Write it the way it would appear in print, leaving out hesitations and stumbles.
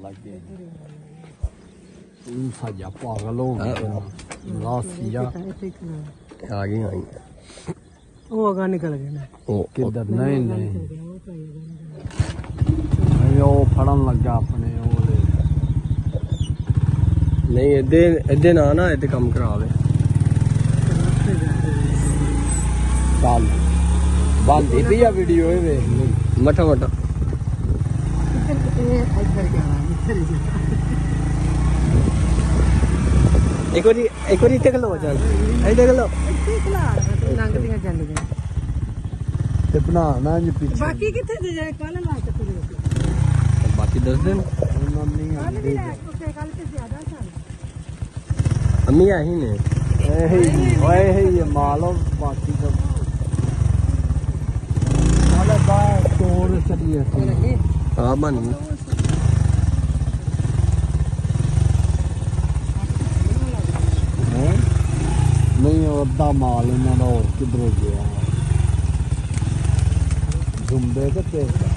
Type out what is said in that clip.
लगे साजा पागल हो गया लासिया आ गई वो आगा निकल गए ना किधर नहीं नहीं वो फड़न लगा अपने नहीं इधे ना ना इधे कम करा ले चल बनती पी आ वीडियो मठा मठा एक बार इतने खलो चल इतने खलो लंघदियां चलदियां ते बनाना जी पीछे बाकी किथे जे कल ला के बाकी दस दिन मम्मी कल भी कल से ज्यादा चल अम्मी आई ने ये मालो बाकी तो अरे बाय तोड़ चलिए हाँ बन नहीं अद्धा माल इन्होंने और किधरों गया जुम्बे के